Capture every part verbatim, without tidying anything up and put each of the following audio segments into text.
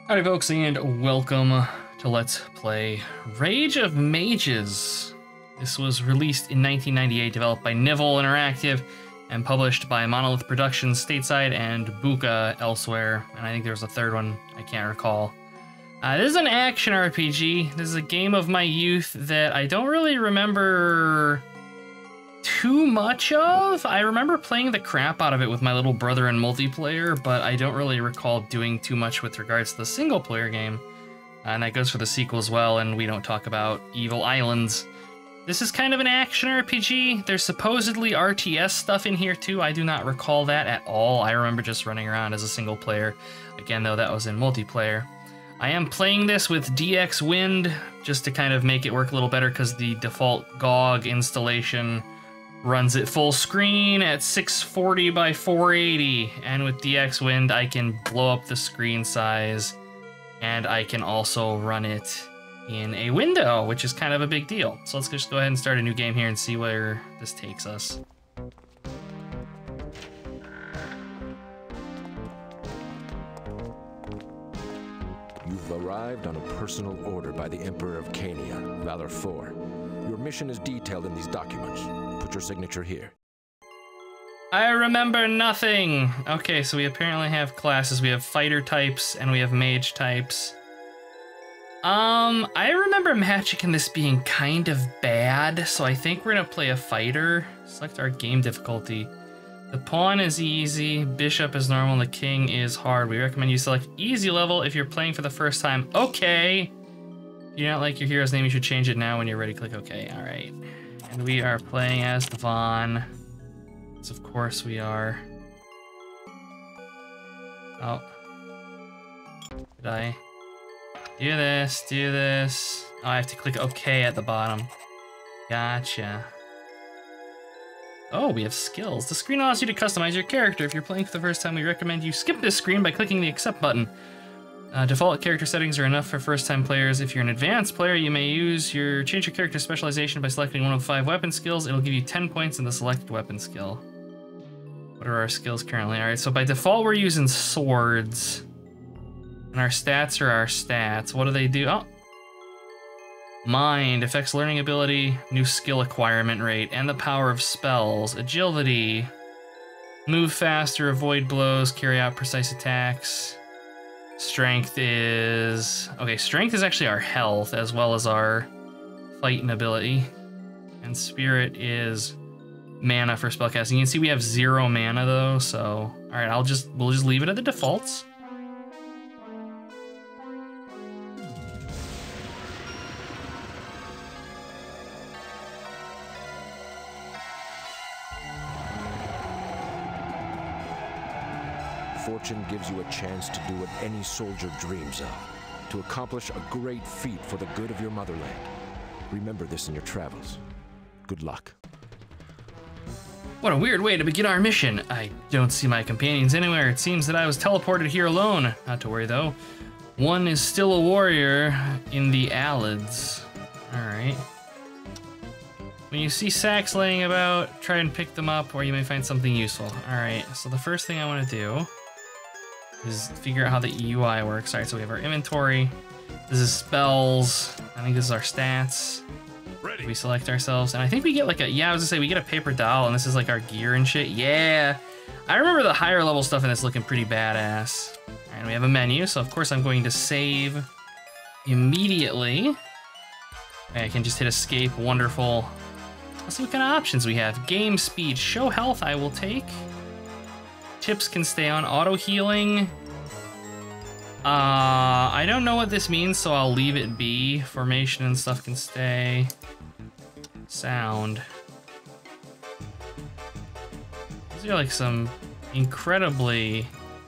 Howdy folks, and welcome to Let's Play Rage of Mages. This was released in nineteen ninety-eight, developed by Nival Interactive, and published by Monolith Productions stateside and Buka elsewhere. And I think there was a third one, I can't recall. Uh, this is an action R P G. This is a game of my youth that I don't really remember too much of. I remember playing the crap out of it with my little brother in multiplayer, but I don't really recall doing too much with regards to the single player game. Uh, and that goes for the sequel as well, and we don't talk about Evil Islands. This is kind of an action R P G. There's supposedly R T S stuff in here too. I do not recall that at all. I remember just running around as a single player. Again, though, that was in multiplayer. I am playing this with D X Wind just to kind of make it work a little better because the default G O G installation runs it full screen at six forty by four eighty, and with D X Wind I can blow up the screen size, and I can also run it in a window, which is kind of a big deal. So let's just go ahead and start a new game here and see where this takes us. You've arrived on a personal order by the Emperor of Kania, Valor four. Your mission is detailed in these documents. Put your signature here. I remember nothing! Okay, so we apparently have classes. We have fighter types and we have mage types. Um, I remember magic in this being kind of bad, so I think we're gonna play a fighter. Select our game difficulty. The pawn is easy, bishop is normal, and the king is hard. We recommend you select easy level if you're playing for the first time. Okay! If you don't like your hero's name, you should change it now. When you're ready, click OK. Alright. And we are playing as the Vaughn. Yes, of course we are. Oh. Did I do this? Do this? Oh, I have to click OK at the bottom. Gotcha. Oh, we have skills. The screen allows you to customize your character. If you're playing for the first time, we recommend you skip this screen by clicking the Accept button. Uh, default character settings are enough for first-time players. If you're an advanced player, you may use your change your character specialization by selecting one of five weapon skills. It'll give you ten points in the selected weapon skill. What are our skills currently? All right, so by default, we're using swords. And our stats are our stats. What do they do? Oh. Mind affects learning ability, new skill acquirement rate, and the power of spells. Agility. Move faster, avoid blows, carry out precise attacks. Strength is... Okay, strength is actually our health as well as our fighting ability. And spirit is mana for spellcasting. You can see we have zero mana though, so... Alright, I'll just... We'll just leave it at the defaults. Fortune gives you a chance to do what any soldier dreams of, to accomplish a great feat for the good of your motherland. Remember this in your travels. Good luck. What a weird way to begin our mission. I don't see my companions anywhere. It seems that I was teleported here alone. Not to worry though. One is still a warrior in the Allods. Alright. When you see sacks laying about, try and pick them up, or you may find something useful. Alright, so the first thing I want to do is figure out how the U I works. All right, so we have our inventory. This is spells. I think this is our stats. Ready. We select ourselves, and I think we get like a, yeah, I was gonna say we get a paper doll, and this is like our gear and shit. Yeah, I remember the higher level stuff in this looking pretty badass. All right, we have a menu, so of course I'm going to save immediately. Okay, I can just hit escape, wonderful. Let's see what kind of options we have. Game speed, show health, I will take. Tips can stay on. Auto healing. Uh, I don't know what this means, so I'll leave it be. Formation and stuff can stay. Sound. These are like some incredibly,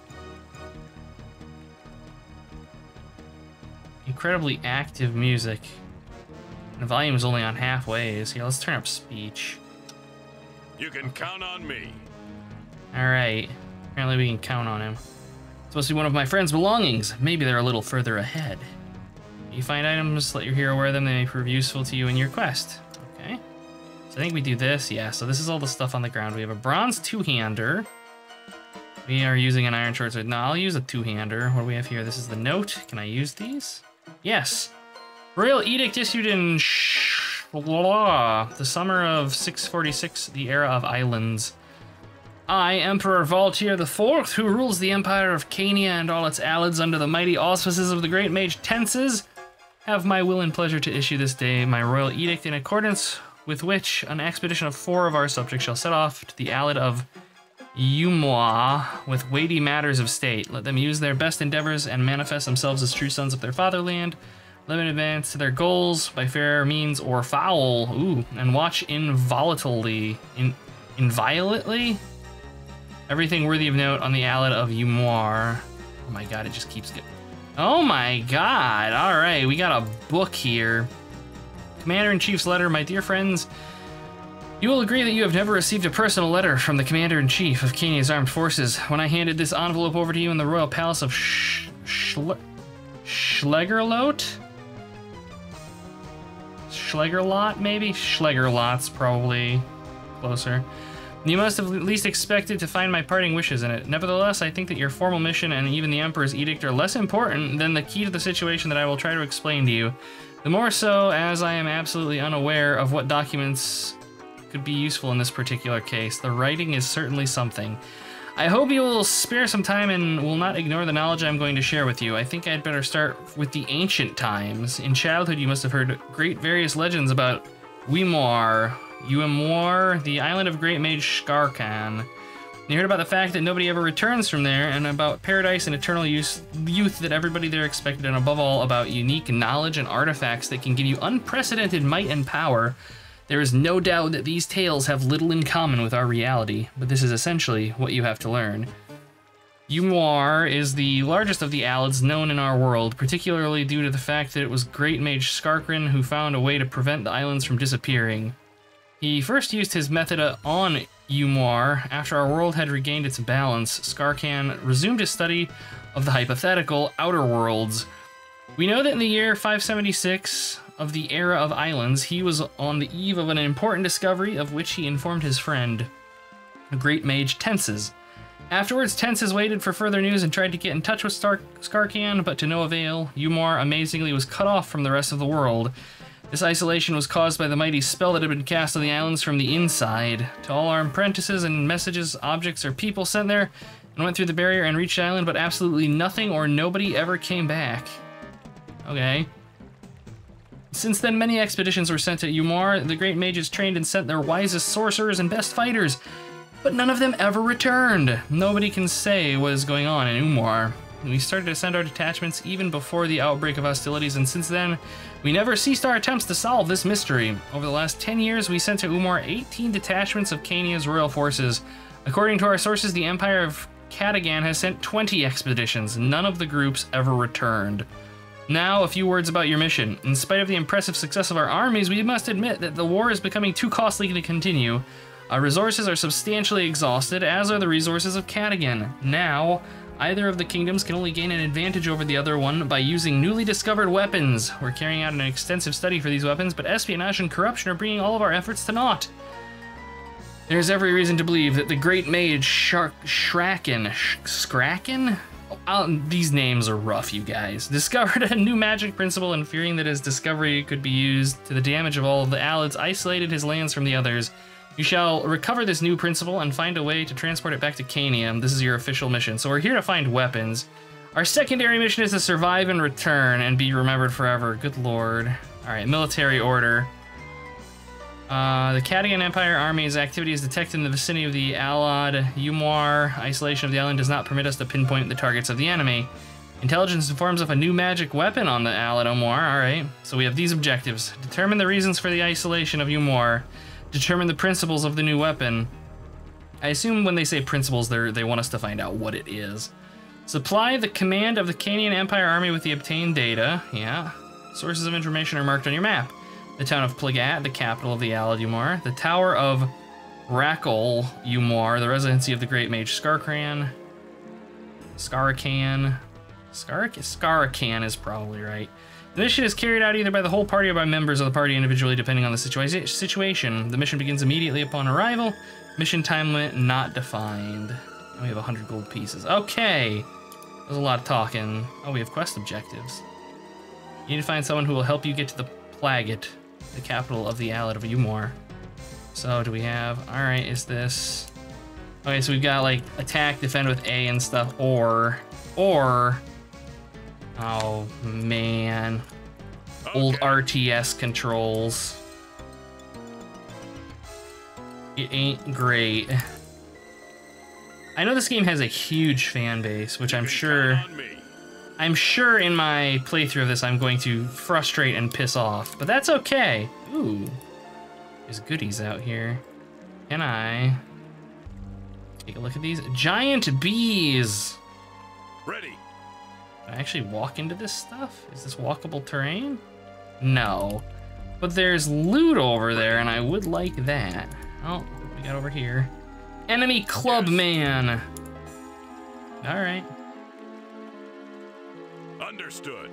incredibly active music. And the volume is only on halfways. Here, let's turn up speech. You can count on me. All right. Apparently we can count on him. It's supposed to be one of my friend's belongings. Maybe they're a little further ahead. You find items, let your hero wear them. They may prove useful to you in your quest. Okay. So I think we do this. Yeah, so this is all the stuff on the ground. We have a bronze two-hander. We are using an iron short sword. No, I'll use a two-hander. What do we have here? This is the note. Can I use these? Yes. Royal edict issued in sh blah, the summer of six forty-six, the era of islands. I, Emperor Valtier the Fourth, who rules the empire of Kania and all its allods under the mighty auspices of the great mage Tenses, have my will and pleasure to issue this day my royal edict, in accordance with which an expedition of four of our subjects shall set off to the allod of Uimoir with weighty matters of state. Let them use their best endeavors and manifest themselves as true sons of their fatherland. Let them advance to their goals by fair means or foul. Ooh, and watch involatilely, in, inviolately? Everything worthy of note on the allod of Uimoir. Oh my god, it just keeps getting... Oh my god, alright, we got a book here. Commander-in-Chief's letter, my dear friends. You will agree that you have never received a personal letter from the Commander-in-Chief of Kania's armed forces. When I handed this envelope over to you in the royal palace of Sh Schle Schlegerlot? Schlegerlot, maybe? Schlegerlot's probably closer. You must have at least expected to find my parting wishes in it. Nevertheless, I think that your formal mission and even the Emperor's edict are less important than the key to the situation that I will try to explain to you. The more so as I am absolutely unaware of what documents could be useful in this particular case. The writing is certainly something. I hope you will spare some time and will not ignore the knowledge I'm going to share with you. I think I'd better start with the ancient times. In childhood, you must have heard great various legends about Uimoir, Uimoir, the island of great mage Skarkan. You heard about the fact that nobody ever returns from there, and about paradise and eternal use, youth that everybody there expected, and above all, about unique knowledge and artifacts that can give you unprecedented might and power. There is no doubt that these tales have little in common with our reality, but this is essentially what you have to learn. Uimoir is the largest of the allods known in our world, particularly due to the fact that it was great mage Skarkan who found a way to prevent the islands from disappearing. He first used his method on Uimoir. After our world had regained its balance, Skarkan resumed his study of the hypothetical outer worlds. We know that in the year five seventy-six of the era of islands, he was on the eve of an important discovery of which he informed his friend, the great mage Tenses. Afterwards, Tenses waited for further news and tried to get in touch with Star Skarkan, but to no avail. Uimoir amazingly was cut off from the rest of the world. This isolation was caused by the mighty spell that had been cast on the islands from the inside. To all our apprentices and messages, objects, or people sent there and went through the barrier and reached the island, but absolutely nothing or nobody ever came back. Okay. Since then, many expeditions were sent to Uimoir. The great mages trained and sent their wisest sorcerers and best fighters, but none of them ever returned. Nobody can say what is going on in Uimoir. We started to send our detachments even before the outbreak of hostilities, and since then, we never ceased our attempts to solve this mystery. Over the last ten years, we sent to Uimoir eighteen detachments of Kania's royal forces. According to our sources, the Empire of Katagan has sent twenty expeditions. None of the groups ever returned. Now, a few words about your mission. In spite of the impressive success of our armies, we must admit that the war is becoming too costly to continue. Our resources are substantially exhausted, as are the resources of Katagan. Now, either of the kingdoms can only gain an advantage over the other one by using newly discovered weapons. We're carrying out an extensive study for these weapons, but espionage and corruption are bringing all of our efforts to naught. There's every reason to believe that the great mage Shark Shraken, Skraken? Oh, these names are rough, you guys. Discovered a new magic principle, and fearing that his discovery could be used to the damage of all of the allods, isolated his lands from the others. You shall recover this new principle and find a way to transport it back to Kania. This is your official mission. So we're here to find weapons. Our secondary mission is to survive and return and be remembered forever. Good lord. All right, military order. Uh, the Katagan Empire Army's activity is detected in the vicinity of the allod Uimoir. Isolation of the island does not permit us to pinpoint the targets of the enemy. Intelligence informs of a new magic weapon on the allod Uimoir. All right, so we have these objectives. Determine the reasons for the isolation of Uimoir. Determine the principles of the new weapon. I assume when they say principles, they they want us to find out what it is. Supply the command of the Kanian Empire Army with the obtained data. Yeah. Sources of information are marked on your map. The town of Plagat, the capital of the allod Uimoir. The tower of Rakol Uimoir, the residency of the great mage Skarkan. Skarakan. Skarak Skarakan is probably right. The mission is carried out either by the whole party or by members of the party individually, depending on the situa situation. The mission begins immediately upon arrival. Mission time limit not defined. And we have one hundred gold pieces. Okay. There's a lot of talking. Oh, we have quest objectives. You need to find someone who will help you get to the Plagat, the capital of the Allod of Uimoir. So, do we have... Alright, is this... Okay, so we've got, like, attack, defend with A and stuff, or... Or... Oh, man. Okay. Old R T S controls. It ain't great. I know this game has a huge fan base, which I'm sure... I'm sure in my playthrough of this I'm going to frustrate and piss off, but that's okay. Ooh. There's goodies out here. Can I... Take a look at these? Giant bees! Ready. Can I actually walk into this stuff? Is this walkable terrain? No. But there's loot over there, and I would like that. Oh, what we got over here? Enemy club yes. man! Alright. Understood.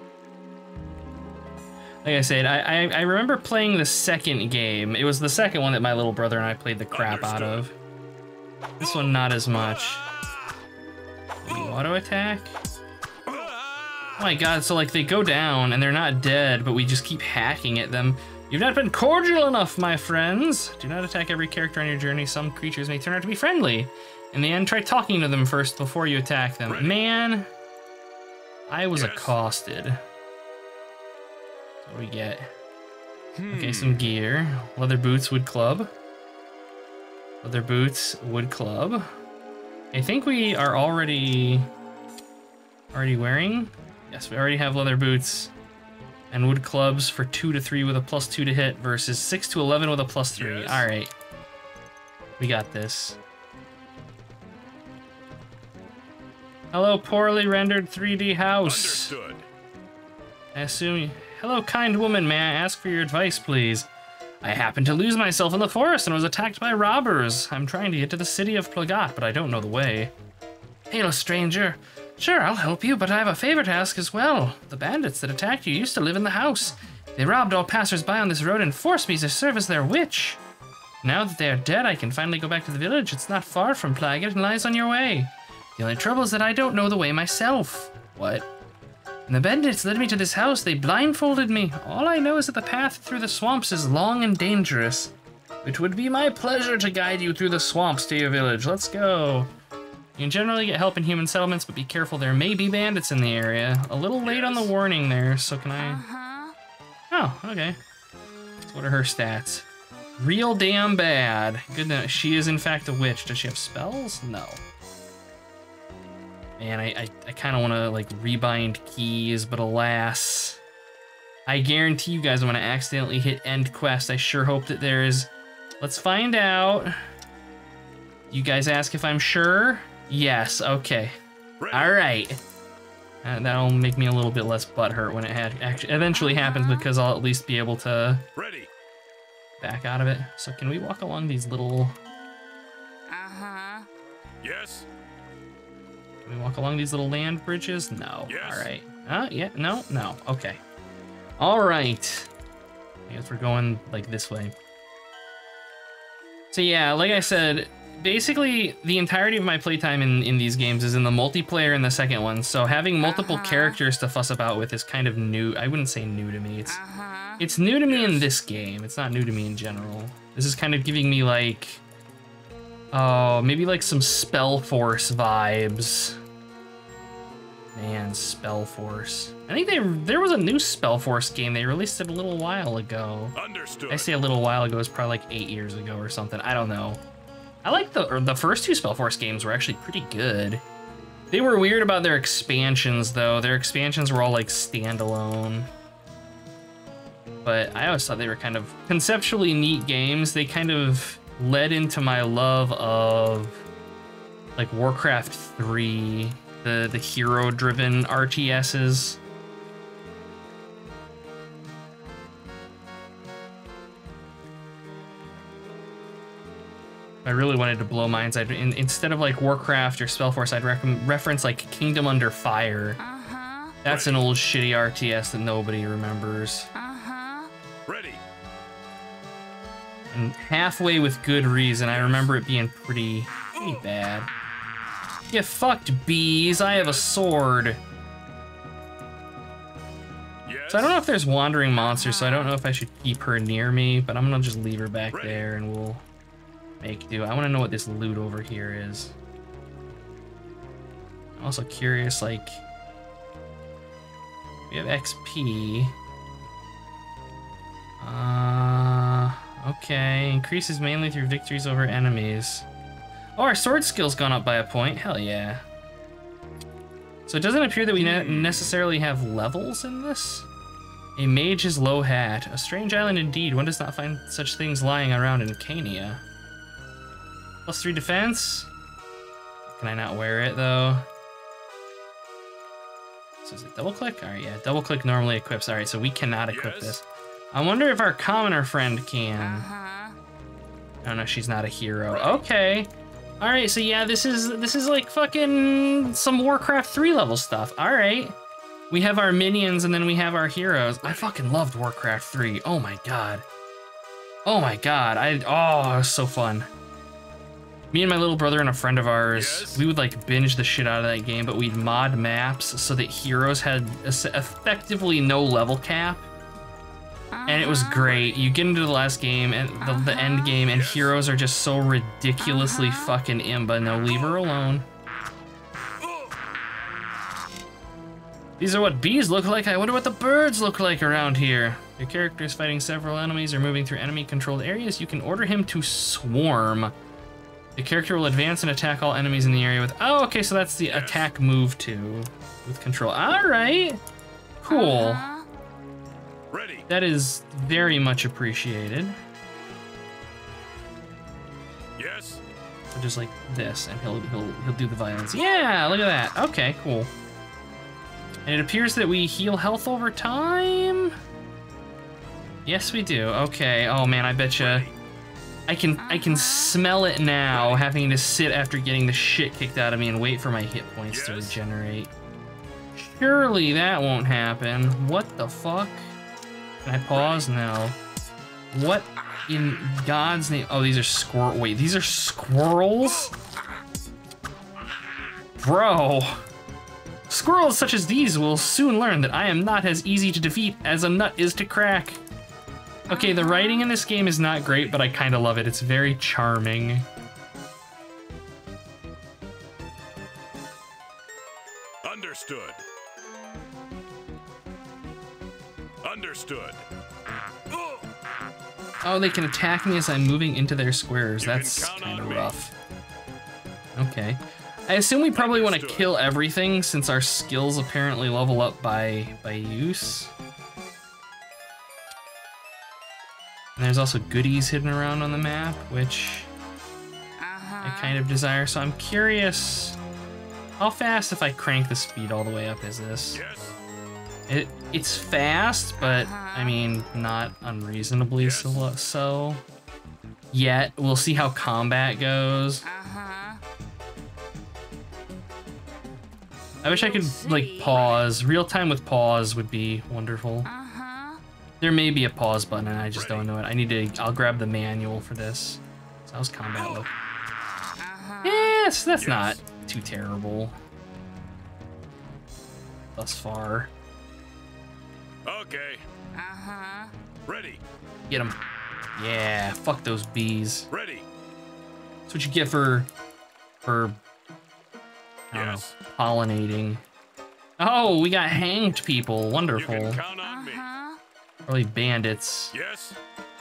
Like I said, I, I I remember playing the second game. It was the second one that my little brother and I played the crap Understood. out of. This one, not as much. Auto attack? Oh my god, so like they go down and they're not dead, but we just keep hacking at them. You've not been cordial enough, my friends. Do not attack every character on your journey. Some creatures may turn out to be friendly. In the end, try talking to them first before you attack them. Ready. Man, I was yes. accosted. What do we get? Hmm. Okay, some gear. Leather boots, wood club. Leather boots, wood club. I think we are already already wearing. Yes, we already have leather boots and wood clubs for two to three with a plus two to hit versus six to eleven with a plus three. Yes. All right, we got this. Hello, poorly rendered three D house. Understood. I assume. Hello, kind woman. May I ask for your advice, please? I happened to lose myself in the forest and was attacked by robbers. I'm trying to get to the city of Plagat, but I don't know the way. Hello, stranger. Sure, I'll help you, but I have a favor to ask as well. The bandits that attacked you used to live in the house. They robbed all passers-by on this road and forced me to serve as their witch. Now that they are dead, I can finally go back to the village. It's not far from Plagat and lies on your way. The only trouble is that I don't know the way myself. What? When the bandits led me to this house, they blindfolded me. All I know is that the path through the swamps is long and dangerous. It would be my pleasure to guide you through the swamps to your village. Let's go. You can generally get help in human settlements, but be careful, there may be bandits in the area. A little late on the warning there, so can I... Uh-huh. Oh, okay. So what are her stats? Real damn bad. Good to know. She is in fact a witch. Does she have spells? No. Man, I, I, I kind of want to, like, rebind keys, but alas. I guarantee you guys I'm going to accidentally hit end quest. I sure hope that there is... Let's find out. You guys ask if I'm sure? Yes, okay. Alright. Uh, that'll make me a little bit less butthurt when it ha actually eventually happens, because I'll at least be able to Ready. back out of it. So can we walk along these little... Uh-huh. Yes. Can we walk along these little land bridges? No. Yes. Alright. Uh, yeah, no, no. Okay. Alright. I guess we're going, like, this way. So yeah, like I said, basically the entirety of my playtime in, in these games is in the multiplayer in the second one, so having multiple uh-huh. characters to fuss about with is kind of new. I wouldn't say new to me. It's, uh-huh. it's new to me yes. in this game. It's not new to me in general. This is kind of giving me, like... Oh, maybe like some Spellforce vibes. Man, Spellforce. I think they there was a new Spellforce game. They released it a little while ago. Understood. I say a little while ago. It's probably like eight years ago or something. I don't know. I like the or the first two Spellforce games were actually pretty good. They were weird about their expansions though. Their expansions were all like standalone. But I always thought they were kind of conceptually neat games. They kind of led into my love of like Warcraft three, the the hero-driven R T Ss. If I really wanted to blow minds, I'd in, instead of like Warcraft or Spellforce, I'd rec reference like Kingdom Under Fire. Uh-huh. That's Ready. An old shitty R T S that nobody remembers. Uh-huh. Ready. And halfway with good reason. I remember it being pretty, pretty bad. Get fucked, bees. I have a sword. Yes. So I don't know if there's wandering monsters, so I don't know if I should keep her near me, but I'm gonna just leave her back Ready. there and we'll make do. I wanna know what this loot over here is. I'm also curious, like, we have X P. Uh, okay, increases mainly through victories over enemies. Oh, our sword skill's gone up by a point. Hell yeah. So it doesn't appear that we ne necessarily have levels in this. A mage's low hat. A strange island indeed. One does not find such things lying around in Kania. Plus three defense. Can I not wear it though? So is it double click? Alright, yeah. Double click normally equips. Alright, so we cannot equip Yes. this. I wonder if our commoner friend can. Uh-huh. Oh no, she's not a hero. Okay. Alright, so yeah, this is this is like fucking some Warcraft three level stuff. Alright. We have our minions and then we have our heroes. I fucking loved Warcraft three. Oh my god. Oh my god. I oh, it was so fun. Me and my little brother and a friend of ours, Yes. we would like binge the shit out of that game, but we'd mod maps so that heroes had es- effectively no level cap. And it was great. You get into the last game and the, the end game, and Yes. heroes are just so ridiculously fucking imba. No, leave her alone. These are what bees look like. I wonder what the birds look like around here. Your character is fighting several enemies or moving through enemy-controlled areas. You can order him to swarm. The character will advance and attack all enemies in the area with... Oh, okay, so that's the Yes. attack move too, with control. All right. Cool. Uh-huh. Ready. That is very much appreciated. Yes. So just like this, and he'll he'll he'll do the violence. Yeah, look at that. Okay, cool. And it appears that we heal health over time. Yes, we do. Okay. Oh man, I betcha. I can I can smell it now, having to sit after getting the shit kicked out of me and wait for my hit points to Yes. regenerate. Surely that won't happen. What the fuck? Can I pause? No. What in God's name? Oh, these are squirrel. Wait, these are squirrels? Bro. Squirrels such as these will soon learn that I am not as easy to defeat as a nut is to crack. Okay, the writing in this game is not great, but I kind of love it. It's very charming. Understood. Understood. Oh, they can attack me as I'm moving into their squares. You can That's count kind of on me. rough. Okay. I assume we probably want to Understood. kill everything since our skills apparently level up by by use. And there's also goodies hidden around on the map, which Uh-huh. I kind of desire. So I'm curious, how fast, if I crank the speed all the way up, is this? Yes. It it's fast, but I mean not unreasonably Yes. so. So yet we'll see how combat goes. Uh-huh. I wish I could like pause. Real time with pause would be wonderful. Uh-huh. There may be a pause button and I just don't know it. I need to. I'll grab the manual for this. So how's combat look? Uh-huh. Yes, that's Yes. not too terrible thus far. Okay. Uh-huh. Ready. Get him. Yeah, fuck those bees. Ready. That's what you get for for I don't Yes. know, pollinating. Oh, we got hanged people. You Wonderful. can count on me. Uh-huh. Probably bandits. Yes.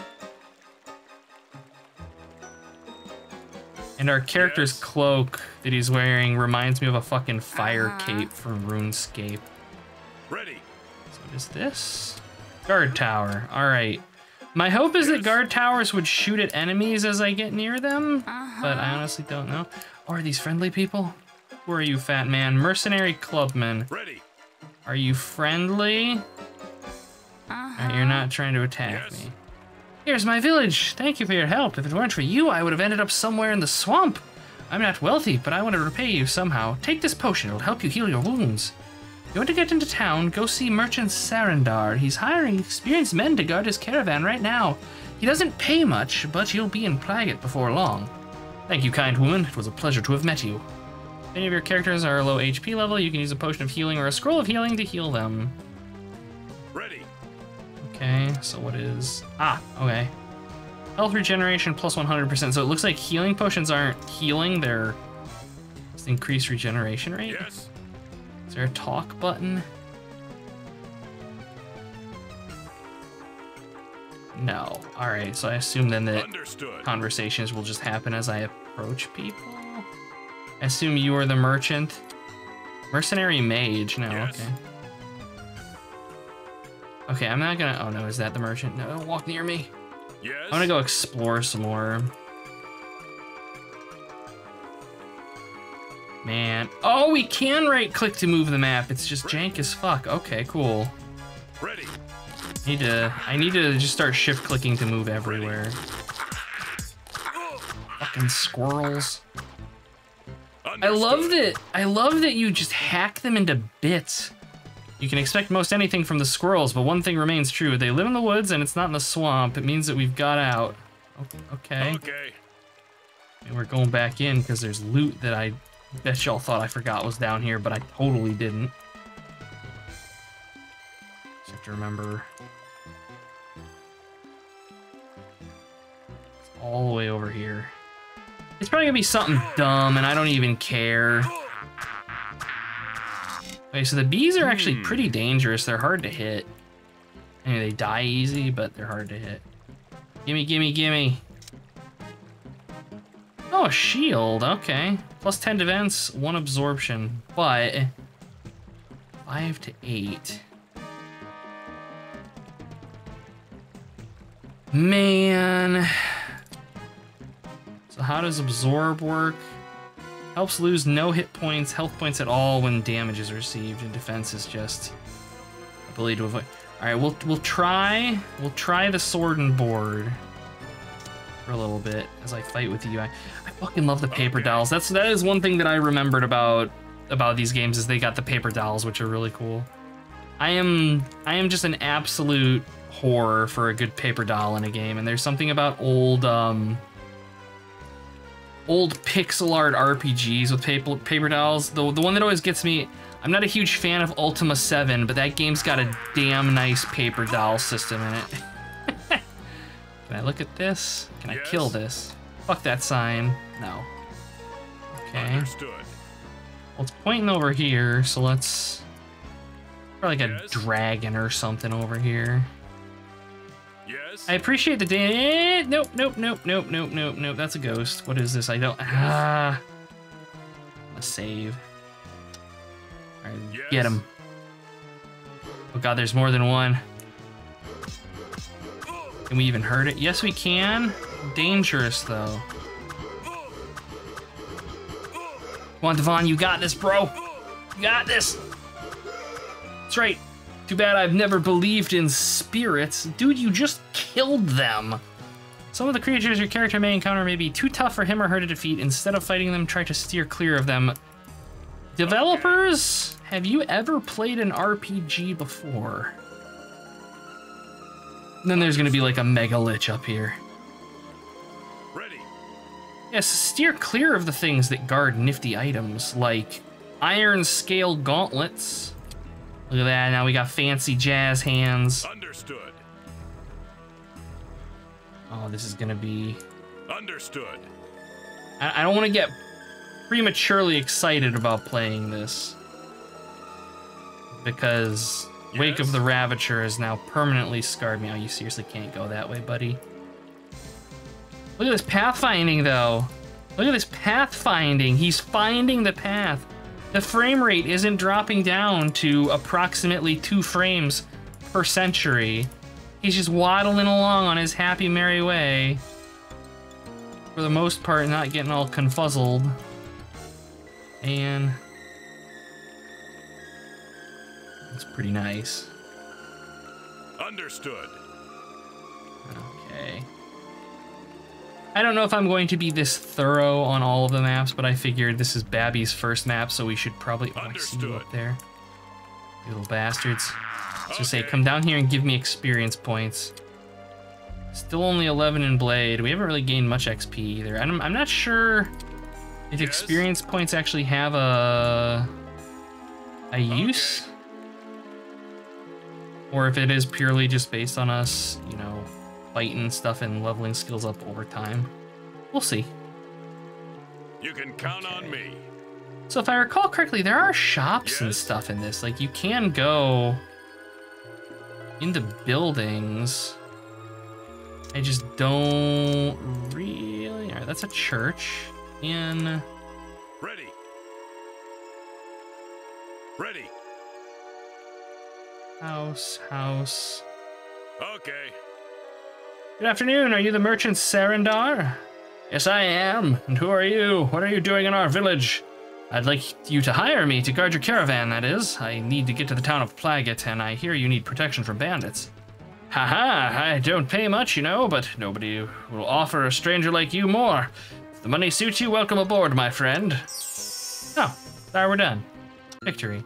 And our character's Yes. cloak that he's wearing reminds me of a fucking fire Uh-huh. cape from RuneScape. Ready. So what is this? Guard tower. All right. My hope is that Yes. guard towers would shoot at enemies as I get near them, Uh-huh. but I honestly don't know. Or are these friendly people? Who are you, fat man? Mercenary clubman. Ready. Are you friendly? Uh-huh. Alright, you're not trying to attack Yes. me. Here's my village. Thank you for your help. If it weren't for you, I would have ended up somewhere in the swamp. I'm not wealthy, but I want to repay you somehow. Take this potion. It'll help you heal your wounds. You want to get into town, go see Merchant Sarandar. He's hiring experienced men to guard his caravan right now. He doesn't pay much, but you'll be in Plagat before long. Thank you, kind woman. It was a pleasure to have met you. If any of your characters are low H P level, you can use a potion of healing or a scroll of healing to heal them. Ready. Okay, so what is... Ah, okay. Health regeneration plus one hundred percent. So it looks like healing potions aren't healing, they're just increased regeneration rate. Yes. Is there a talk button? No. Alright, so I assume then that Understood. conversations will just happen as I approach people? I assume you are the merchant. Mercenary mage, no, Yes. okay. Okay, I'm not gonna, oh no, is that the merchant? No, don't walk near me. Yes. I'm gonna go explore some more. Man, oh, we can right click to move the map. It's just jank as fuck. Okay, cool. Ready. Need to, I need to just start shift clicking to move everywhere. Fucking squirrels. I love that, I love that you just hack them into bits. You can expect most anything from the squirrels, but one thing remains true. They live in the woods and it's not in the swamp. It means that we've got out. Okay. Okay. And we're going back in because there's loot that I bet y'all thought I forgot was down here, but I totally didn't. Just have to remember. It's all the way over here. It's probably gonna be something dumb and I don't even care. Okay, so the bees are actually pretty dangerous. They're hard to hit. I mean, they die easy, but they're hard to hit. Gimme, gimme, gimme. Oh, a shield, okay. Plus ten defense, one absorption, but five to eight. Man. So how does absorb work? Helps lose no hit points, health points at all when damage is received, and defense is just ability to avoid. All right, we'll we'll try we'll try the sword and board for a little bit as I fight with you. I, I fucking love the paper dolls. That's that is one thing that I remembered about about these games is they got the paper dolls, which are really cool. I am I am just an absolute whore for a good paper doll in a game, and there's something about old um. old pixel art R P Gs with paper paper dolls. The, the one that always gets me, I'm not a huge fan of Ultima seven, but that game's got a damn nice paper doll system in it. Can I look at this? Can I Yes. kill this? Fuck that sign. No. Okay. Understood. Well, it's pointing over here, so let's... Probably like a Yes. dragon or something over here. Yes. I appreciate the day. Eh, nope, nope, nope, nope, nope, nope, nope. That's a ghost. What is this? I don't. Ah. A save. All right, Yes. get him. Oh god, there's more than one. Can we even hurt it? Yes, we can. Dangerous though. Come on, Devon, you got this, bro. You got this. That's right. Too bad I've never believed in spirits. Dude, you just killed them. Some of the creatures your character may encounter may be too tough for him or her to defeat. Instead of fighting them, try to steer clear of them. Developers, have you ever played an R P G before? Then there's gonna be like a mega lich up here. Ready. Yes, steer clear of the things that guard nifty items, like iron scale gauntlets. Look at that, now we got fancy jazz hands. Understood. Oh, this is gonna be... Understood. I, I don't want to get prematurely excited about playing this. Because Wake Yes. of the Ravager has now permanently scarred me. Oh, you seriously can't go that way, buddy. Look at this pathfinding, though. Look at this pathfinding. He's finding the path. The frame rate isn't dropping down to approximately two frames per century. He's just waddling along on his happy, merry way. For the most part, not getting all confuzzled. And that's pretty nice. Understood. Okay. I don't know if I'm going to be this thorough on all of the maps, but I figured this is Babby's first map, so we should probably... Oh, I see you up there. You little bastards. Let's just say, Okay. come down here and give me experience points. Still only eleven in Blade. We haven't really gained much X P either. I'm, I'm not sure if Yes? experience points actually have a a use, or if it is purely just based on us, you know, fighting stuff and leveling skills up over time. We'll see. You can count Okay. on me. So if I recall correctly, there are shops and Yes? stuff in this. Like, you can go into buildings. I just don't really... All right, that's a church. In... Ready. Ready. House, house... Okay. Good afternoon, are you the merchant Sarandar? Yes, I am. And who are you? What are you doing in our village? I'd like you to hire me to guard your caravan, that is. I need to get to the town of Plagat, and I hear you need protection from bandits. Haha, I don't pay much, you know, but nobody will offer a stranger like you more. If the money suits you, welcome aboard, my friend. Oh, there we're done. Victory.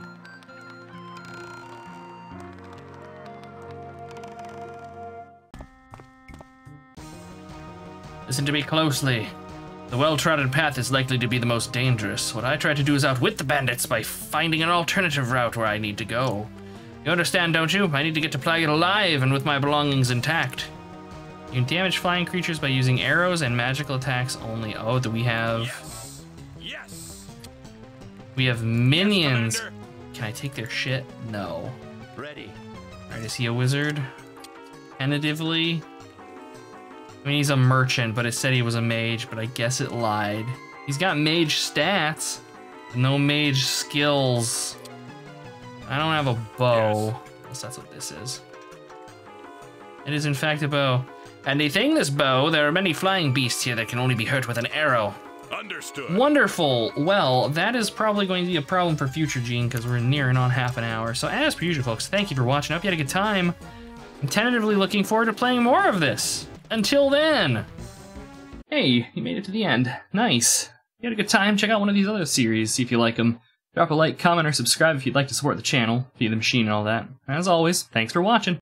Listen to me closely. The well-trodden path is likely to be the most dangerous. What I try to do is outwit the bandits by finding an alternative route where I need to go. You understand, don't you? I need to get to Plagat alive and with my belongings intact. You can damage flying creatures by using arrows and magical attacks only. Oh, do we have... Yes. Yes. We have minions. Yes, Commander. Can I take their shit? No. Ready. Alright, is he a wizard? Tentatively. I mean, he's a merchant, but it said he was a mage, but I guess it lied. He's got mage stats, but no mage skills. I don't have a bow. Yes. Unless that's what this is. It is, in fact, a bow. Handy thing, this bow. There are many flying beasts here that can only be hurt with an arrow. Understood. Wonderful. Well, that is probably going to be a problem for future Gene, because we're nearing on half an hour. So as per usual, folks, thank you for watching. I hope you had a good time. I'm tentatively looking forward to playing more of this. Until then. Hey, you made it to the end. Nice. You had a good time? Check out one of these other series, see if you like them. Drop a like, comment, or subscribe if you'd like to support the channel, feed the machine and all that. As always, thanks for watching.